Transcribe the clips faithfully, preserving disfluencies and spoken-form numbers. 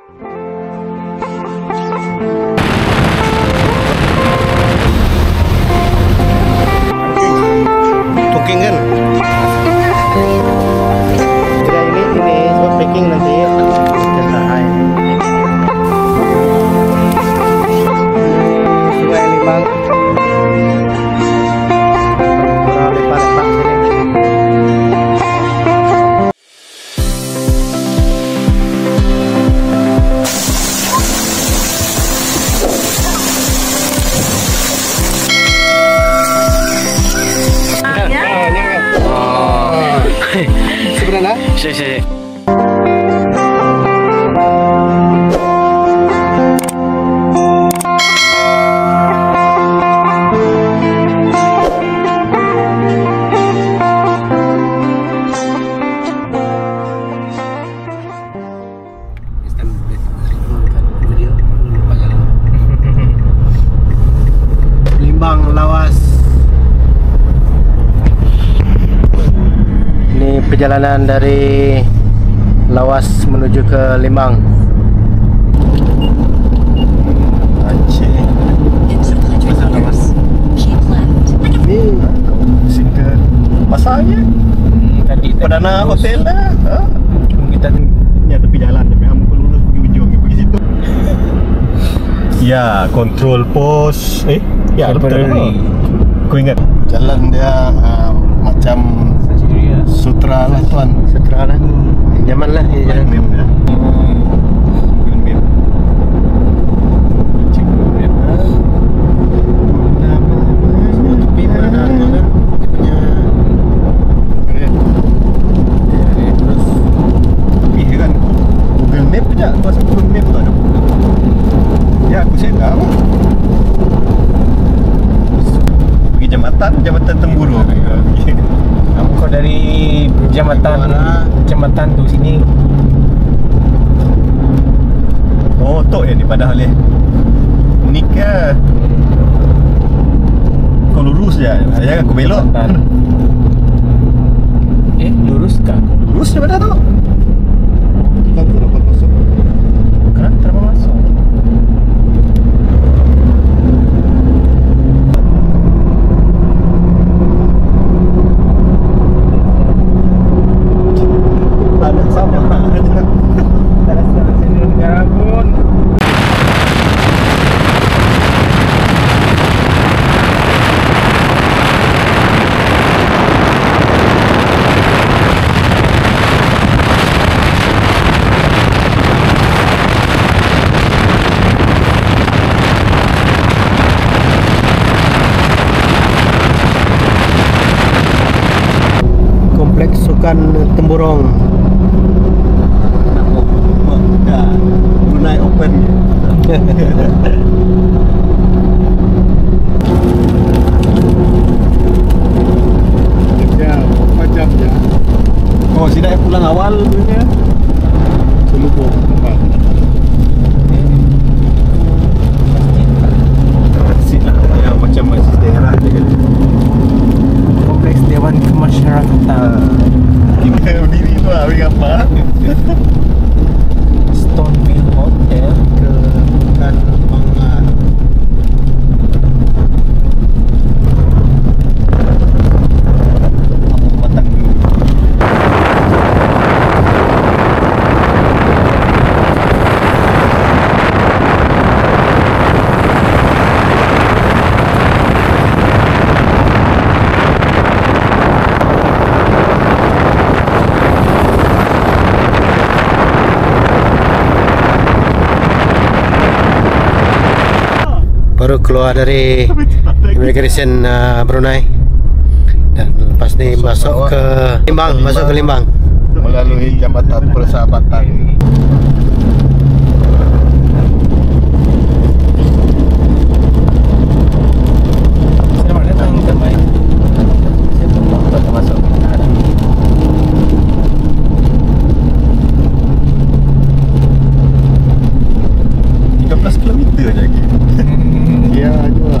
Cooking kan? Kira ini ini buat packing nanti ya. Sungai Limbang. Lepak-lepak sini. Sebenarnya? Si si. Limbang Lawas. Ini perjalanan dari Lawas menuju ke Limbang. Aceh. Pasar Lawas. Ini sing ke pasarnya. Tadi Perdana hotel lah. Ha? kita Ya tepi jalan tapi kamu perlu lurus pergi ujung pergi situ. Ya, kontrol pos. Eh, ya betul. Kau ingat jalan dia uh, macam sutra lah tuan. Sutra lah. Nyaman lah ya jalan. Map dah. Google Map. Cek Google Map. Semua tepi mana tu kan? Dia punya terus tepi kan. Google Map je. Kuasa Google Map tu ada. Ya aku saya tahu. Pergi jambatan, jambatan Temburu. Kamu kau dari jambatan jambatan tu sini. Oh, tok ya ni padahal ya. Unik ke? Kau lurus je. Jangan aku belok. Eh, lurus kah? Lurus je pada tu. Kita tu dapat masuk. Kan terapa masuk. Ada sama aja. Ada sini negara pun. Kompleks Sukan Temburong. Ya, Brunei Open. Ya, empat jam ya. Oh, sini dah pulang awal punya. Selubung tempat. Masjid lah, ya macam masjid daerah dia kan. Kompleks Dewan Kemasyarakatan. Kita berdiri tu lah, beri apa? Stoneville Hotel Ke Bukan Mangan. Kampung Batang dulu. Baru keluar dari immigration uh, Brunei dan lepas ni masuk ke Limbang, masuk ke Limbang melalui Jambatan Persahabatan. Selamat datang kembali. Saya tunggu untuk masuk. tiga belas kilometer je lagi. Ya, juga.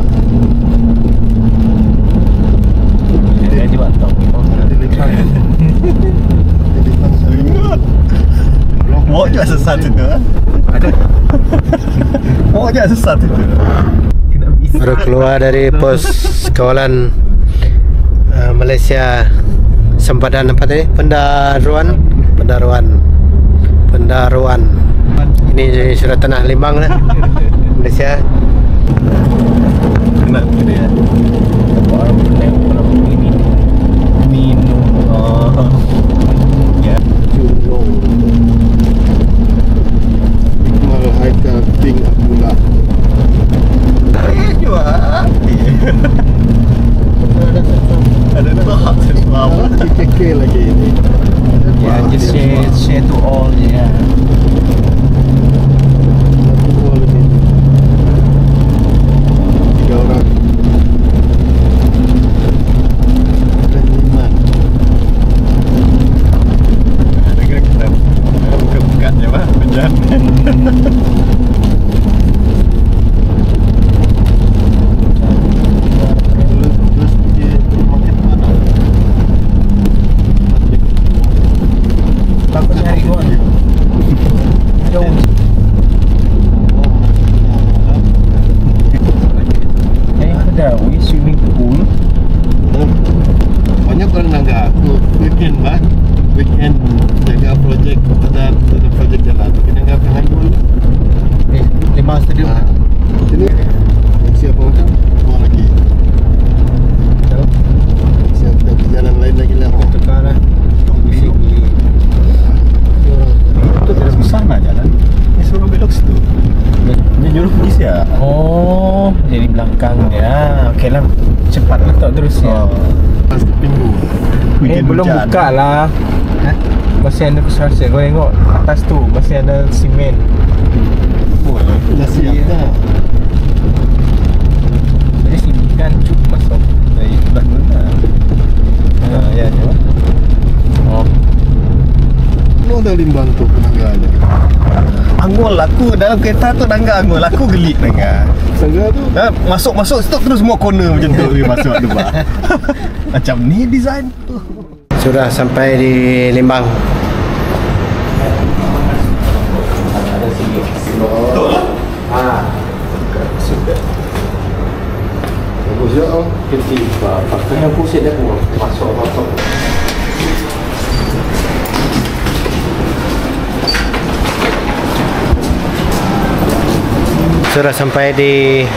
Dia di Batam. Bawa juga sesat itu. Ada. Mau aja sesat itu. Baru keluar dari pos kawalan uh, Malaysia sempadan apa tadi? Pendaruan, Pendaruan, Pendaruan. Ini sudah tanah Limbang lah, Malaysia. Kenapa dia? Orang orang ini minum. Oh, ya. Julong. Malah Haikal Ping Abdullah. Eh, juga. Ada tak sesuatu. Kekek lagi ini. Ya, just share share to all ya. Tiga orang. Dan lima. Nah, negara kita buka-bukanya mah penjamin. Banyak orang nangga aku weekend bah, weekend jaga projek ada ada projek jalan. Kita nggak pernah dulu. Eh, lima stadium. Nah, sini siapa macam mau lagi. Kalau siapa di jalan lain lagi lah. Tekan lah. Bisik di. Itu terus sana jalan. Ini suruh belok situ. Ini nyuruh pergi ya. Oh, jadi belakang ya. Okey lah, cepat letak terus ya. Pas Pingu. Eh, belum buka lah. Hah? Masih ada construction. Kau tengok atas tu masih ada simen. Boleh. Dah siap dah. Jadi sini kan cuk masuk. Baik, dah guna. Ah, ya, ya. Oh, Lu dah limbang tu penangga ada. Anggol aku dalam kereta tu nangga anggol. Aku gelik nangga. Sangga tu. Dah masuk-masuk stop terus semua corner macam tu dia masuk tu bah. Macam ni design tu. Sudah sampai di Limbang. Betul lah. Ah, sudah. Bagus ya, oh. Kecil. Pakainya aku set dah masuk masuk. Sudah sampai di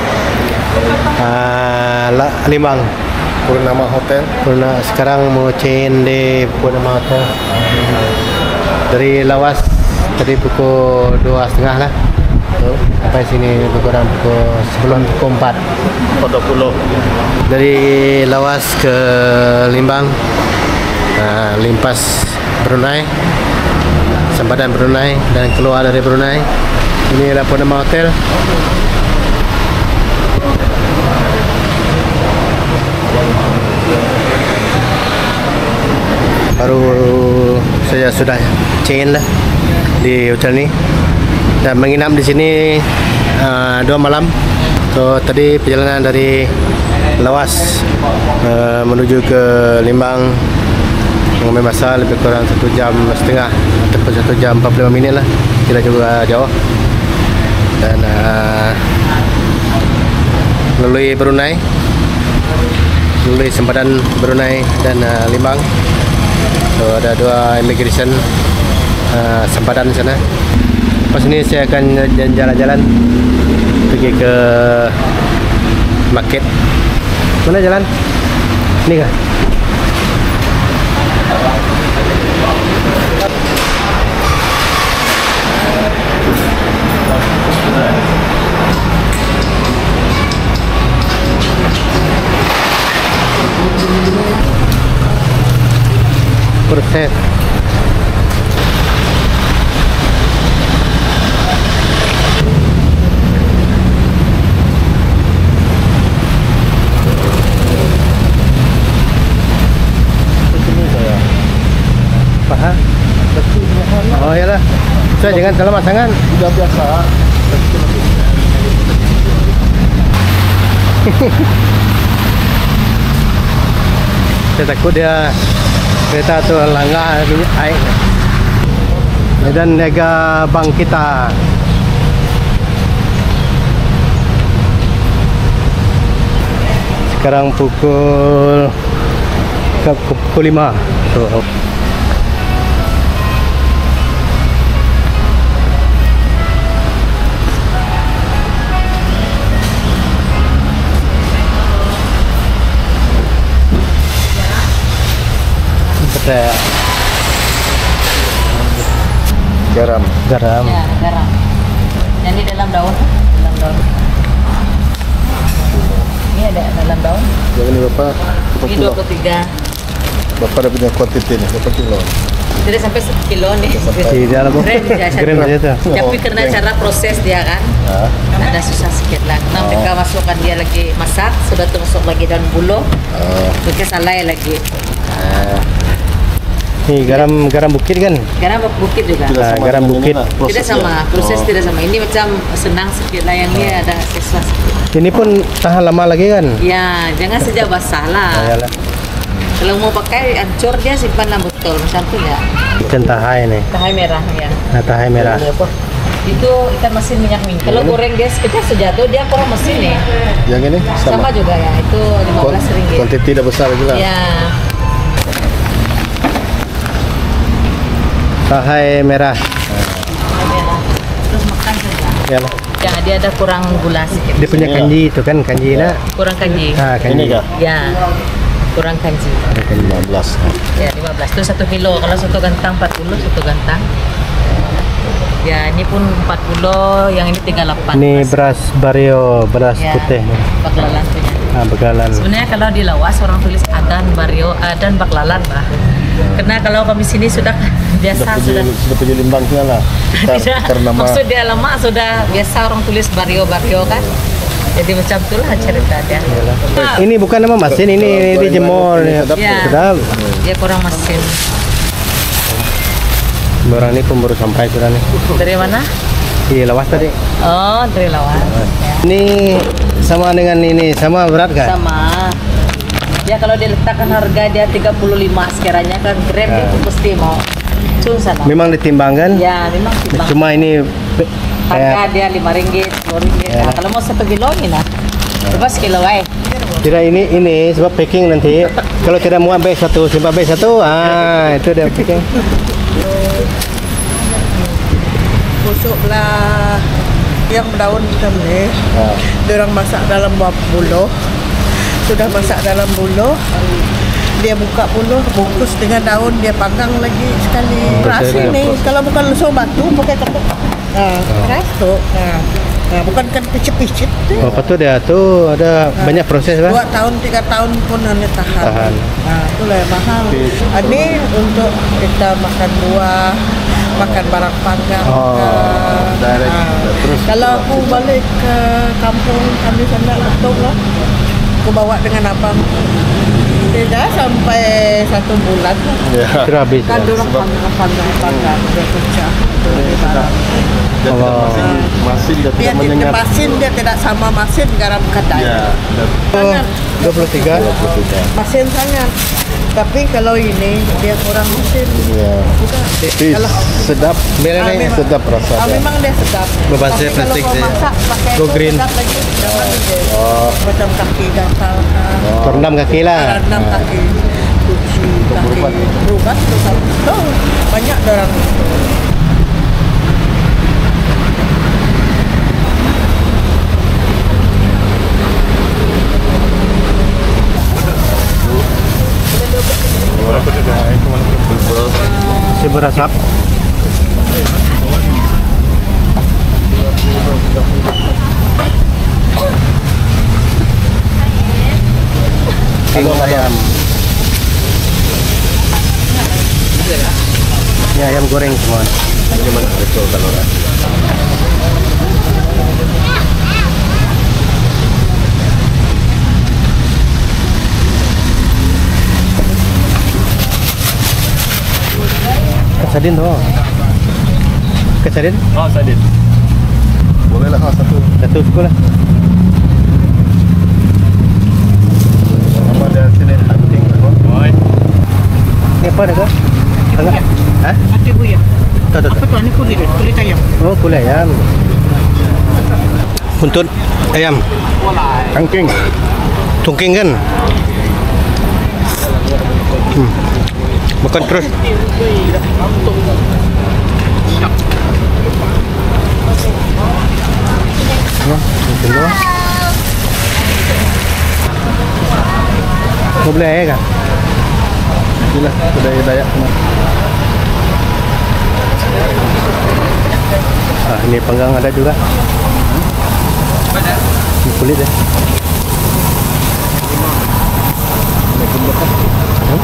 uh, Limbang Purnama Hotel. Purna, sekarang mau chain di Purnama Hotel. Dari Lawas tadi pukul dua setengah lah. Sampai sini lebih kurang pukul sebelum pukul empat. Dua puluh. Dari Lawas ke Limbang, uh, limpas Brunei, sempadan Brunei dan keluar dari Brunei. Ini adalah Purnama Hotel. Baru saya sudah chain lah di hotel ni dan menginap di sini uh, dua malam. So tadi perjalanan dari Lawas uh, menuju ke Limbang mengambil masa lebih kurang satu jam setengah ataupun satu jam empat puluh lima minit lah. Tidak juga jauh. Dan uh, melalui Brunei, melalui sempadan Brunei dan uh, Limbang. So ada dua immigration uh, sempadan di sana. Pas ini saya akan jalan-jalan pergi ke market. Mana jalan? Ini kah? Proses Faham? Oh iyalah. Saya jangan terlalu sangat. Sudah biasa. Saya takut dia kereta tu langgar air. Medan Niaga Bank kita. Sekarang pukul pukul lima. So, betul. Garam. Garam. Ya, garam. Yang di dalam daun, dalam daun. Ini ada dalam daun. Yang ini Bapak berapa Ini kilo? dua puluh tiga. Bapak ada punya kuantiti nih, berapa kilo? Tidak sampai sekilo nih. Di dalam Gram dia gram satu. saja tu. Tapi karena cara proses dia kan, Ah. ada susah sikit lah. Karena Oh. mereka masukkan dia lagi masak, sudah tu masuk lagi daun buluh, Ah. mereka salai lagi. Ah. Ni garam garam bukit kan? Garam bukit juga. Tidak Ah, sama garam dengan bukit. ini lah, Tidak prosesnya. sama, proses Oh. tidak sama. Ini macam senang sikit lah, yang ini ada susah sikit. Ini pun tahan lama lagi kan? Ya, jangan sejak basah lah. Ah, yalah. Kalau mau pakai ancur dia simpan dalam botol macam tu ya. Ikan tahai nih. Tahai merah ya. Nah, tahai merah. Ini apa? Itu ikan masin minyak minyak. Kalau goreng dia sekejap sejatuh dia kurang mesin nih. Yang ini Sama, sama. juga ya. Itu lima belas ringgit. Kuantiti dah besar lagi lah. Ya. Tahai merah. Tahai merah. Terus makan saja. Yalah. Ya, dia ada kurang gula sedikit. Dia punya Ini kanji itu kan, kanji nak. Kurang kanji. Ah, kanji. Ini kah? Ya. Kurang kanji. lima belas. Ya, lima belas. Itu satu kilo. Kalau satu gantang empat puluh, satu gantang. Ya, ini pun empat puluh, yang ini tiga puluh delapan. Ini beras Barrio, beras Ya, putih nih. baklalan punya. Ah, begalan. Sebenarnya kalau di Lawas orang tulis Adan, Barrio, Adan, Baklalan, bah. Karena kalau kami sini sudah biasa Sudah sudah. pergi, sudah pergi limbangnya lah. Tar- Tidak. Karena ma- Maksud dia lama sudah biasa orang tulis Barrio, Barrio kan. Jadi macam itulah cerita dia. Ini bukan nama mesin, ini Kalau dijemur. goreng Ya. sedap Ya. Sedap. Dia kurang mesin. Orang ini pun baru sampai sudah nih. Dari mana? Di Lawas tadi. Oh, dari Lawas. Ya. Ini sama dengan ini, sama berat kan? Sama. Ya kalau diletakkan harga dia tiga puluh lima sekiranya kan gram Ya. itu pasti mau. Cuma sana. Memang ditimbangkan. Ya, memang timbang. Cuma ini be- Harga kayak dia lima ringgit, sepuluh ringgit. Ya. Nah, kalau mau satu kilo ini lah. Coba sekilo ay. tidak ini ini sebab packing nanti. Kalau tidak mau ambil satu, simpan ambil satu. Ah, itu dia packing. Busuk belah yang daun hitam ni, Ah. diorang masak dalam buluh. Sudah masak dalam buluh, dia buka buluh, bungkus dengan daun, dia panggang lagi sekali. Keras betul, ini, betul. kalau bukan lusuh batu, pakai ketuk. Nah, keras tu. Nah, nah, bukan kan picit-picit. Oh, apa tu dia tu ada banyak proses Dua lah. tahun, tiga tahun pun hanya tahan. Tahan. Nah, itulah yang mahal. Ini untuk kita makan buah, makan barang panggang. Oh, ke- direct. Ah. Terus Kalau aku balik ke kampung kami sana Letung lah, aku bawa dengan abang. Tidak sampai satu bulan lah. Ya. Sudah habis. Kan Ya. dorang panggang-panggang, dia pecah. Dia tidak Oh. masin, masin dia Dia tidak tidak menyengat. masin, dia tidak sama masin garam kedai. Ya. Sangat. dua puluh tiga. Masin sangat. Tapi kalau ini dia kurang masin. Ya. Bukan. Tapi Kalau sedap. Biar Ah, ini memang. Sedap rasa Ah, dia. memang dia sedap. Beban Tapi saya kalau plastik kau dia. masak pakai Go itu green. sedap lagi. Jangan dia. Oh. Macam kaki gatal. ah, Terendam kaki lah. Rendam kaki. Cuci kaki. berubat. Berubat. berubat. Oh, banyak orang. Si berasap. King ayam. Ini ayam goreng semua. Gimana betul kalau Kesadin tu. Kesadin? Oh, sadin. boleh lah satu. Satu sekolah. Sama ada sini hunting. Oi. Ini apa dah kau? Tengah? Hah? Hati buaya. Tuh, tuh, tuh. Apa tuh? Ini kulit, kulit ayam. Oh, kulit ayam. Buntut ayam. Tangking. Tungking kan? Hmm. Makan terus. Oh, mungkin doang. Mau beli ayam kan? Inilah budaya Dayak. Ah, ini panggang ada juga. Ini kulit ya. Hmm?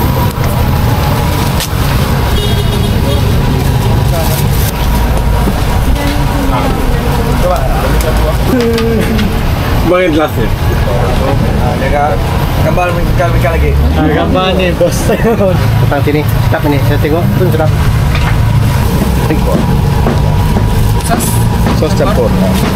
Main gelasnya. Gambar mikal-mikal lagi. Gambar nih bos. Datang sini, sedap ini. Saya tengok pun sedap. Sos campur.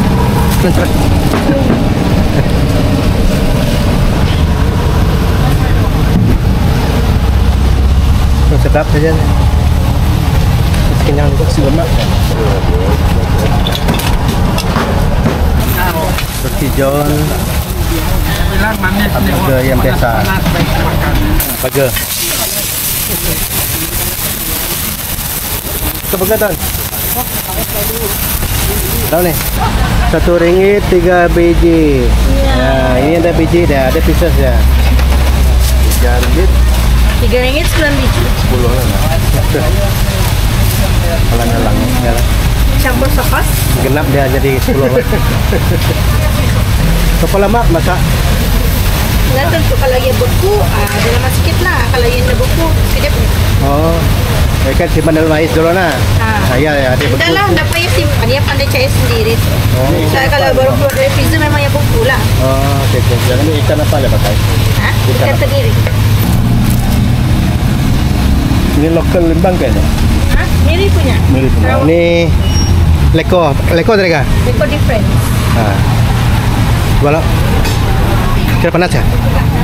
Sedap saja. Kenyang juga sih lemak. Roti john. Burger yang biasa. Burger. Itu burger tuan. Tahu nih. Satu ringgit tiga biji. Ya, ini ada biji dah, ada pieces ya. Tiga ringgit. Tiga ringgit sembilan biji. Sepuluh lah. Alang-alang. Ya lah. Campur sopas. Genap dia jadi sepuluh. Berapa lama masak? Nggak tentu kalau yang beku, ah, ada lama sikit lah. Kalau yang dah beku, sekejap. Oh, ya kan simpan dalam ais dulu nah. Ah. Ah, ya, ya, dia Udah lah, beku. tak payah simpan. Dia pandai cair sendiri. Oh, Saya kalau baru keluar dari freezer memang yang beku lah. oh, oke, oke. Yang ini ikan apa ya pakai? Hah? Ikan tenggiri. Ini lokal Lembang kayaknya. Hah? Miri punya. Mirip punya. Sarawak. Ini leko, leko tadi kah? Leko different. Ah. Balok. Kira panas ya?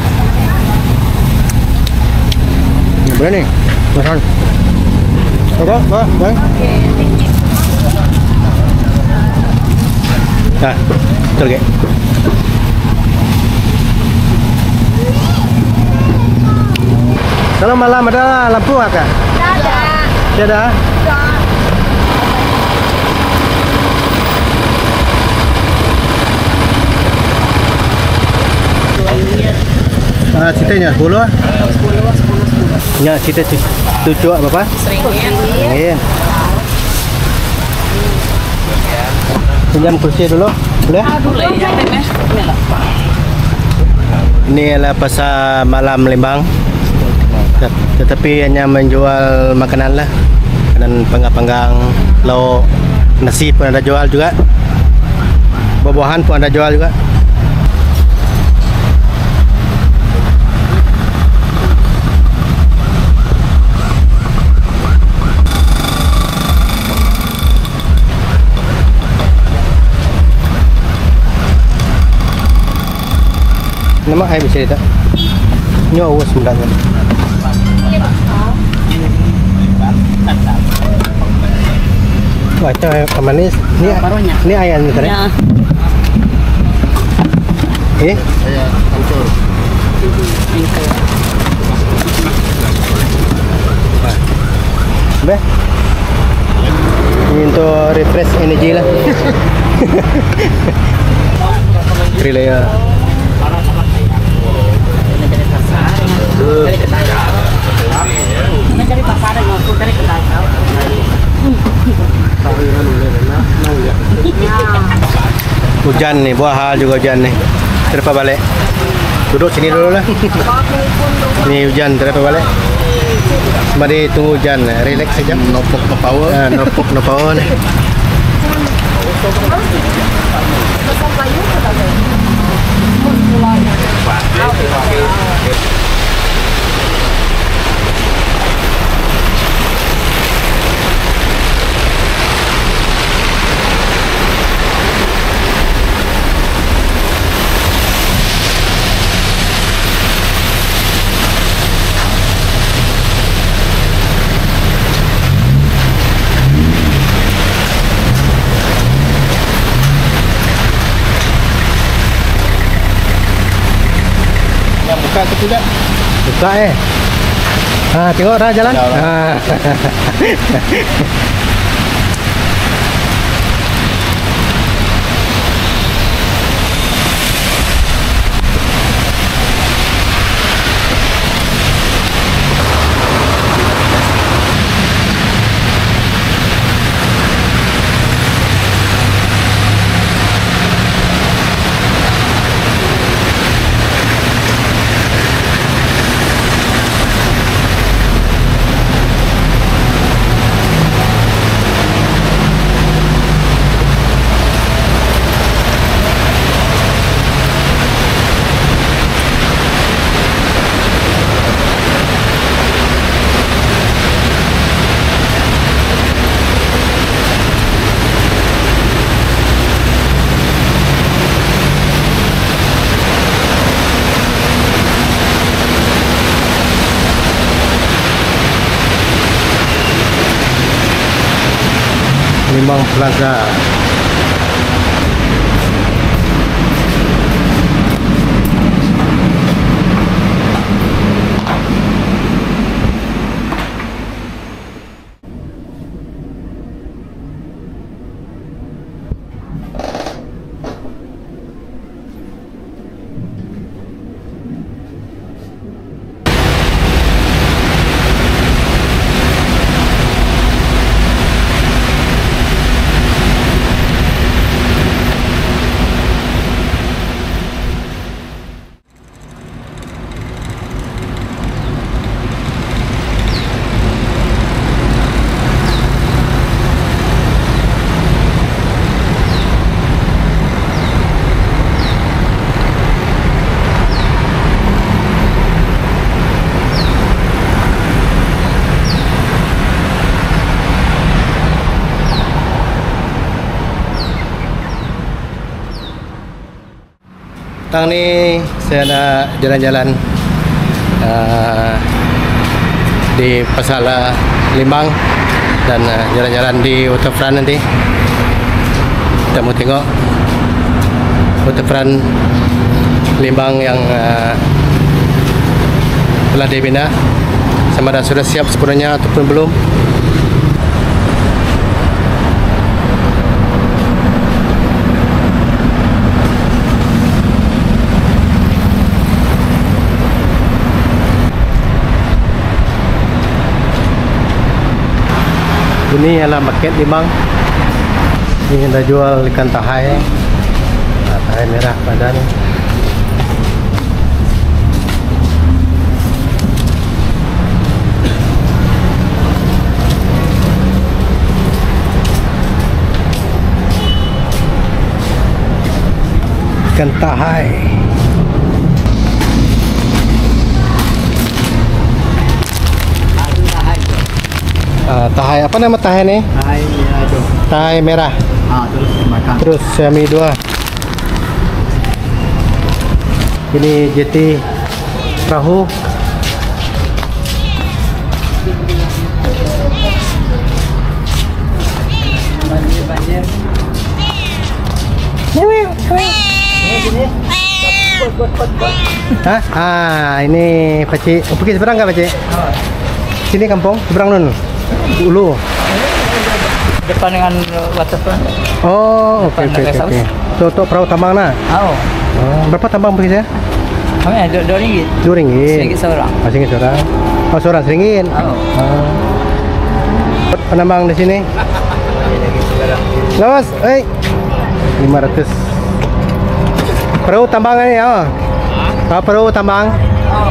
Ini boleh nih. Makan. Ada, Pak, Bang. Nah, betul ke? Kalau malam ada lampu nggak kak? Ada. Tidak ada? Ah, citanya sepuluh. Sepuluh, sepuluh, sepuluh. Ya, cita tujuh apa apa? Seringgit. Ingin. Pinjam kursi dulu, boleh? Boleh ya, Teh. Ini adalah pasar malam Lembang. Tet- Tetapi hanya menjual makanan lah, makanan panggang-panggang, lauk, nasi pun ada jual juga, buah-buahan pun ada jual juga. Nama air bisa tak? Nyawa sebenarnya. Wah, itu apa manis? Ini ini ayam ni tadi. Eh? Saya hancur. Beh. Ini untuk refresh energy lah. Grill ya. Dari pasar dengan aku dari kedai kau. Hujan nih, buah hal juga hujan nih. Terpa balik. Duduk sini dulu lah. Ini hujan, terpa balik. Mari tunggu hujan, relax saja. No pok no power. Ah, no pok no power nih. buka ke tidak? Buka eh. Ah, tengok dah jalan. Ah. Limbang Plaza. Sekarang ni saya nak jalan-jalan uh, di Pasar Limbang dan jalan-jalan uh, di waterfront nanti. Kita mau tengok waterfront Limbang yang uh, telah dibina, sama ada sudah siap sepenuhnya ataupun belum. Ini adalah market Limbang. Ini kita jual ikan tahai, nah, tahai merah badan. Ikan tahai. Uh, tahai apa nama tahai ni? Tahai merah. Tahai merah. Ah, terus makan. Terus semi dua. Ini jeti perahu. Hah? Ah, ini Pakcik. Oh, pergi seberang enggak, Pakcik? Sini kampung, seberang nun. Dulu. Depan dengan waterfront. Oh, okey okey okey. So, untuk perahu tambang nah. Oh. Oh, berapa tambang pergi saya? Kami ada dua ringgit. Dua ringgit. Seringgit seorang. Oh, seringgit seorang. Oh, seorang seringgit. Oh. Oh. Penambang di sini. Lawas, eh. lima ratus. Perahu tambang ni, oh. Ah, perahu tambang. Oh.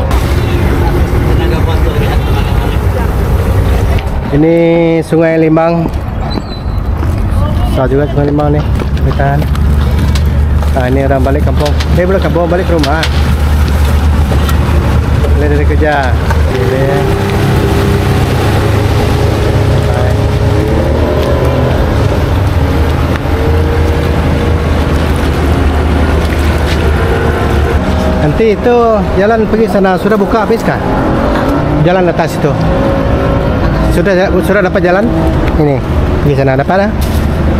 Ini Sungai Limbang. Besar juga Sungai Limbang ni. Kita nah, ini orang balik kampung. Eh, belum kampung, balik ke rumah. Boleh dari kerja. Boleh. Nanti itu jalan pergi sana sudah buka habis kah? Jalan atas itu. Sudah sudah dapat jalan? Ini di sana dapat dah?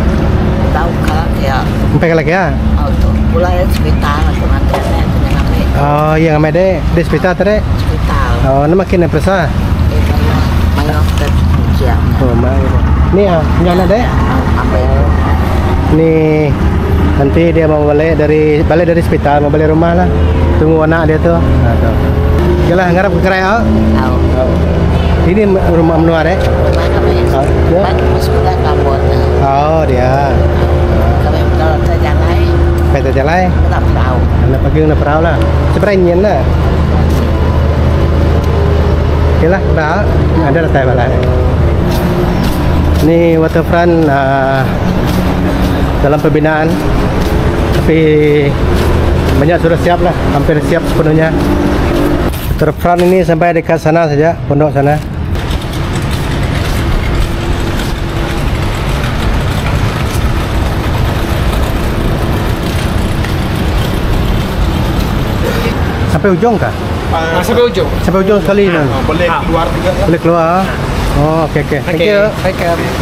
Tahu kak ya. Sampai ke lagi ya? Auto. Mulai sebentar atau nanti nanti nanti. Oh, yang amade di hospital tadi. Hospital. Oh, nama kena persa. Mayo kerja. Oh, mayo. Ni ah, nyana deh. Apa itu? Nih nanti dia mau balik dari balik dari hospital, mau balik rumah lah. Tunggu anak dia tuh. Nah, tuh. Yalah ngarap ke kerja. Tahu. Ini rumah menua deh. Rumah kami. Oh, ya. Sudah kabut. Oh, dia. Kami kalau terjalai. Kita jalan. Tak tahu. Nak pergi nak perahu lah. Sebenarnya lah. Okeylah, dah ada dah tai balai. Ni waterfront uh, dalam pembinaan, tapi banyak sudah siap lah, hampir siap sepenuhnya. Waterfront ini sampai dekat sana saja, pondok sana. Sampai ujung kah? Ah, sampai ujung. Sampai ujung sekali kan? Boleh keluar juga. Boleh keluar. Oh, okey okey. Thank you. Baik.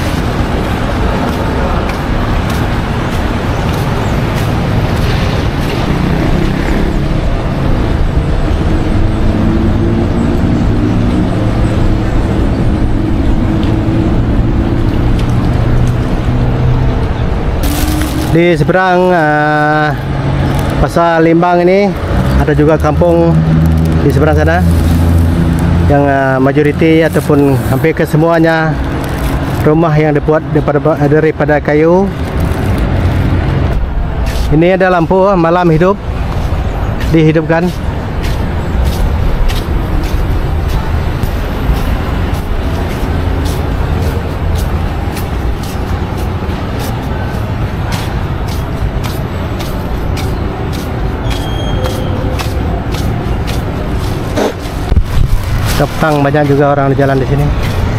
Di seberang uh, Pasar Limbang ini ada juga kampung di seberang sana yang uh, majoriti ataupun hampir kesemuanya rumah yang dibuat daripada daripada kayu. Ini ada lampu malam hidup, dihidupkan. Petang banyak juga orang di jalan di sini.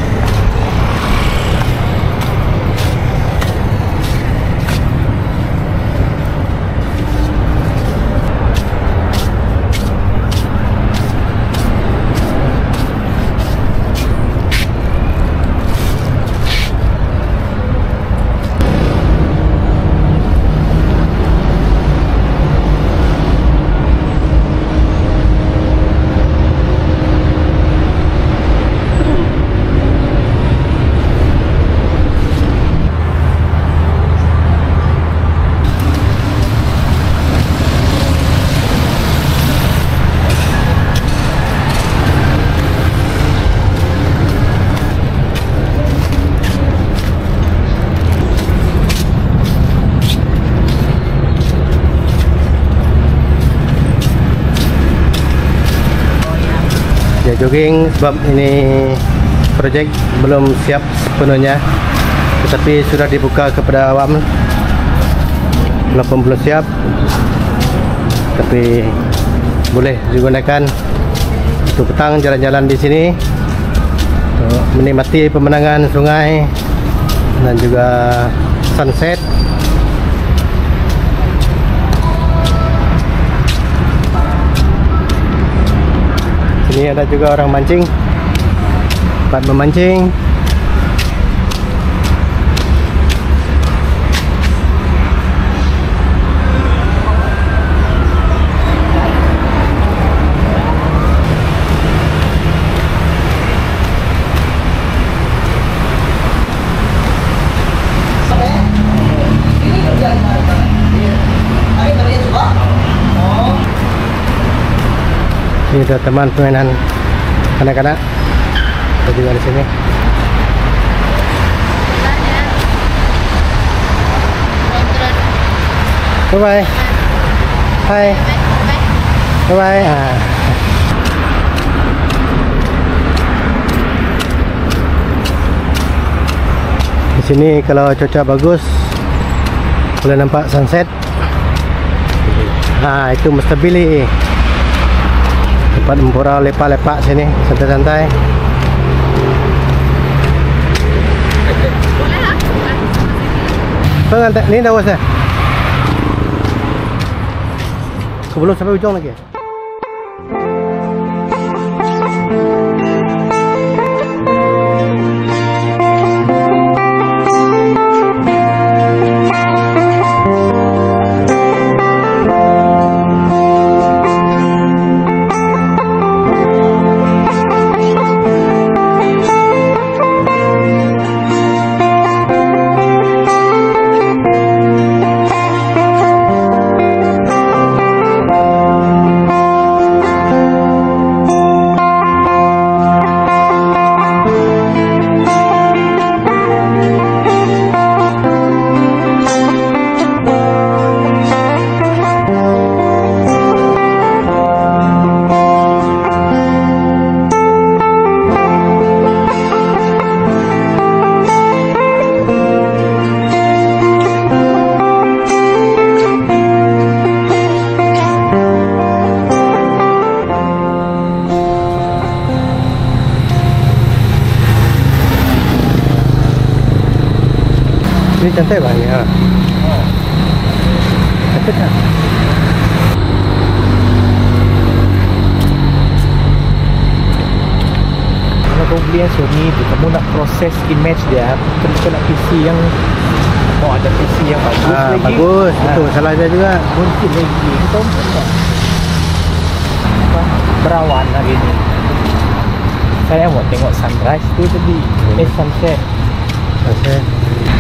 Ya jogging sebab ini projek belum siap sepenuhnya, tetapi sudah dibuka kepada awam. Walaupun belum siap, tapi boleh digunakan untuk petang jalan-jalan di sini untuk menikmati pemandangan sungai dan juga sunset. Ini ada juga orang mancing, tempat memancing. Ini ada teman permainan anak-anak, ada juga di sini. Bye bye. Hai. Bye bye. Ah. Di sini kalau cuaca bagus boleh nampak sunset. Ah, itu Mustabili. Tempat memborau lepak-lepak sini, santai-santai. Pengantin ni dah usah. Sebelum sampai ujung lagi. Pantai banyak. Oh. Betul tak? Kalau kau beli yang Sony tu, kamu nak proses image dia, terus kau nak P C yang mau ada P C yang bagus Ah, lagi. bagus, betul. Ah, Salah dia juga. mungkin lagi. Kau tak? Apa? Berawan hari ni. Saya mau tengok sunrise tu tadi. Eh, sunset. Okay.